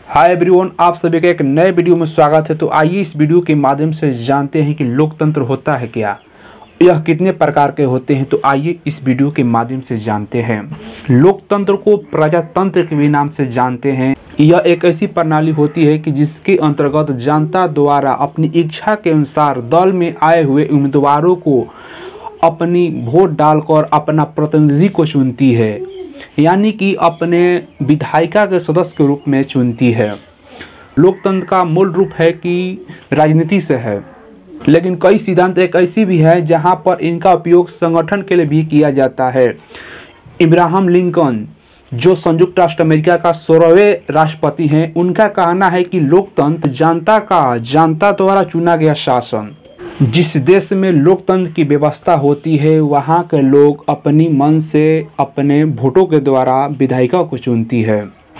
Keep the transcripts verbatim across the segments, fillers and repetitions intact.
Hi everyone, आप सभी का एक नए वीडियो में स्वागत है। तो आइए इस वीडियो के माध्यम से जानते हैं कि लोकतंत्र होता है क्या, यह कितने प्रकार के होते हैं। तो आइए इस वीडियो के माध्यम से जानते हैं। लोकतंत्र को प्रजातंत्र के भी नाम से जानते हैं। यह एक ऐसी प्रणाली होती है कि जिसके अंतर्गत जनता द्वारा अपनी इच्छा के अनुसार दल में आए हुए उम्मीदवारों को अपनी वोट डालकर अपना प्रतिनिधि को चुनती है, यानी कि अपने विधायिका के सदस्य के रूप में चुनती है। लोकतंत्र का मूल रूप है कि राजनीति से है, लेकिन कई सिद्धांत एक ऐसी भी है जहां पर इनका उपयोग संगठन के लिए भी किया जाता है। इब्राहम लिंकन, जो संयुक्त राष्ट्र अमेरिका का सोलहवें राष्ट्रपति हैं, उनका कहना है कि लोकतंत्र जनता का जनता द्वारा चुना गया शासन। जिस देश में लोकतंत्र की व्यवस्था होती है, वहाँ के लोग अपनी मन से अपने वोटों के द्वारा विधायिका को चुनती है।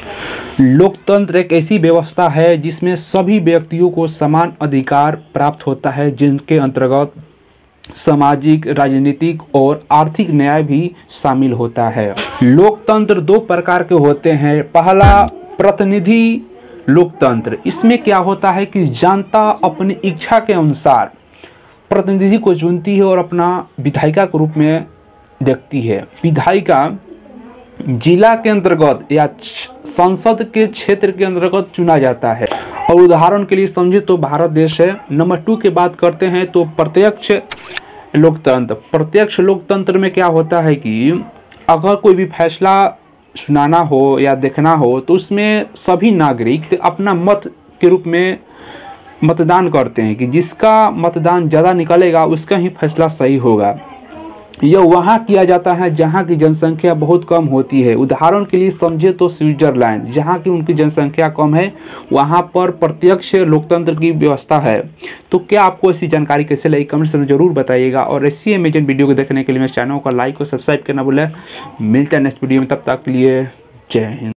लोकतंत्र एक ऐसी व्यवस्था है जिसमें सभी व्यक्तियों को समान अधिकार प्राप्त होता है, जिनके अंतर्गत सामाजिक, राजनीतिक और आर्थिक न्याय भी शामिल होता है। लोकतंत्र दो प्रकार के होते हैं। पहला, प्रतिनिधि लोकतंत्र। इसमें क्या होता है कि जनता अपनी इच्छा के अनुसार प्रतिनिधि को चुनती है और अपना विधायिका के रूप में देखती है। विधायिका जिला के अंतर्गत या संसद के क्षेत्र के अंतर्गत चुना जाता है। और उदाहरण के लिए समझे तो भारत देश है। नंबर टू की बात करते हैं तो प्रत्यक्ष लोकतंत्र। प्रत्यक्ष लोकतंत्र में क्या होता है कि अगर कोई भी फैसला सुनाना हो या देखना हो तो उसमें सभी नागरिक अपना मत के रूप में मतदान करते हैं कि जिसका मतदान ज़्यादा निकलेगा उसका ही फैसला सही होगा। यह वहाँ किया जाता है जहाँ की जनसंख्या बहुत कम होती है। उदाहरण के लिए समझे तो स्विट्जरलैंड, जहाँ की उनकी जनसंख्या कम है, वहाँ पर प्रत्यक्ष लोकतंत्र की व्यवस्था है। तो क्या आपको ऐसी जानकारी कैसे लगी, कमेंट्स में जरूर बताइएगा। और ऐसी अमेजन वीडियो को देखने के लिए मेरे चैनल को लाइक और सब्सक्राइब करना भूलें। मिलते हैं नेक्स्ट वीडियो में, तब तक के लिए जय हिंद।